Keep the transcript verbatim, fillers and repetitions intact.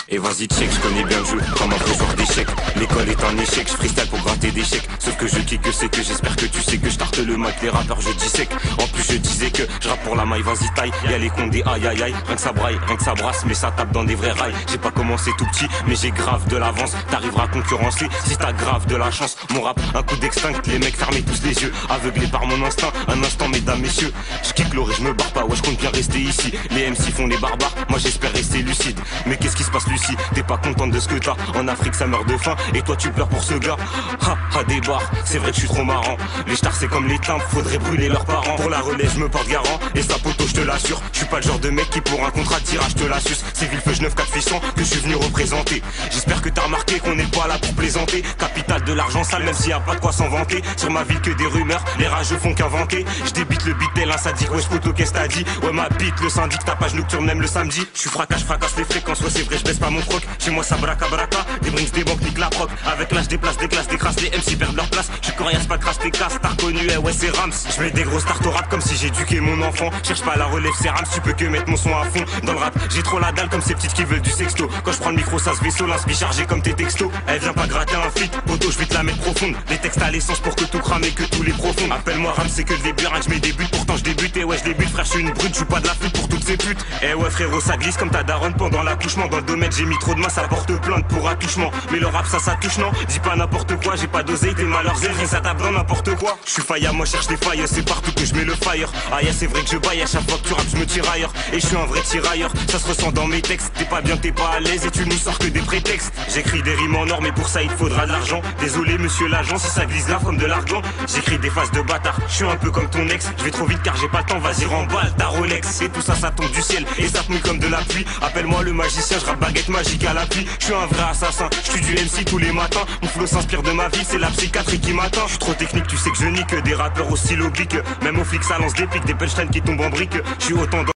Et vas-y check, je connais bien le jeu comme un vrai joueur d'échecs. L'école est un échec, je freestyle pour gratter des chèques. Sauf que je kick que c'est que j'espère que tu sais que je tarte le mic, les rappeurs je dissèque. En plus je disais que je rappe pour la maille, vas-y taille. Y'a les condés aïe aïe aïe, rien que ça braille, rien que ça brasse, mais ça tape dans des vrais rails. J'ai pas commencé tout petit, mais j'ai grave de l'avance. T'arriveras à concurrencer si t'as grave de la chance. Mon rap, un coup d'extinct, les mecs fermez tous les yeux, aveuglés par mon instinct. Un instant mesdames, messieurs, je kick l'orée, je me barre pas, ouais je compte bien rester ici. Les M C font les barbares, moi j'espère rester lucide. Mais qu'est-ce qui se passe Lucie? T'es pas contente de ce que t'as? En Afrique ça meurt de faim, et toi tu pleures pour ce gars. Ha ha des barres, c'est vrai que je suis trop marrant. Les stars c'est comme les timbres, faudrait brûler leurs parents. Pour la relève je me porte garant, et ça poteau je te l'assure. Je suis pas le genre de mec qui pour un contrat de tirage te la suce. C'est Villefeuille neuf quatre Fisson que je suis venu représenter. J'espère que t'as remarqué qu'on n'est pas là pour plaisanter. Capitale de l'argent sale, même s'il y a pas de quoi s'en vanter. Sur ma ville que des rumeurs, les rageux font qu'inventer. Je débite le beat tel un sadique, ouais je qu'est-ce t'as dit? Ouais ma bite, le syndic, ta page nocturne même le samedi. Je suis fracas, je fracasse les fréquences, ouais c'est vrai je baisse pas mon froc. Chez moi ça braca braca, des brinks, des banques, nique la proc. Avec l'âge des places, des classes, des crasses, les M C perdent leur place. Je suis coriace, pas de crasse, t'es casse, t'as reconnu, eh ouais c'est Rams. Je mets des grosses tartes au rap comme si j'éduquais mon enfant. Cherche pas la relève, c'est Rams, tu peux que mettre mon son à fond. Dans le rap, j'ai trop la dalle comme ces petites qui veulent du sexto. Quand je prends le micro, ça se vaisseau, l'inspi chargé comme tes textos. Elle vient pas gratter un flic, poteau, je vais te la mettre profonde. Des textes à l'essence pour que tout crame et que tous les profonds. Appelle-moi Rams, c'est que le début, rien que je mets des buts, pourtant je débute, et ouais je débute, frère, je suis une brute, je joue pas de la flûte pour toutes ces putes. Eh ouais frérot, ça glisse comme ta daronne pendant l'accouchement. Dans le domaine, j'ai mis trop de main, ça porte plainte pour attouchement. Mais le rap, ça, ça touche, non? Dis pas n'importe quoi, j'ai pas d'oseille, t'es malheur zéro, ça tape dans n'importe quoi. Je suis faillant, moi cherche des failles, c'est partout que je mets le fire. Ah yeah, c'est vrai que je baille à chaque fois que tu rappes, je me tire ailleurs. Et je suis un vrai tirailleur, ça se ressent dans mes textes. T'es pas bien, t'es pas à l'aise et tu nous sors que des prétextes. J'écris des rimes en or, mais pour ça il te faudra de l'argent. Désolé monsieur l'agent, si ça glisse là comme de l'argent. J'écris des faces de bâtard, je suis un peu comme ton ex. Je vais trop vite car j'ai pas le temps, vas-y remballe ta Rolex. Et tout ça, ça tombe du ciel et ça te mouille comme de la pluie. Appelle-moi le magicien, je rappe baguette magique à l'appui. Je suis un vrai assassin, je suis du M C tous les matins. Mon flow s'inspire de ma vie, c'est la psychiatrie qui m'atteint. Je suis trop technique, tu sais que je nique des rappeurs aussi logiques. Même au flic ça lance des pics, des punchlines qui tombent en briques. Je suis autant dans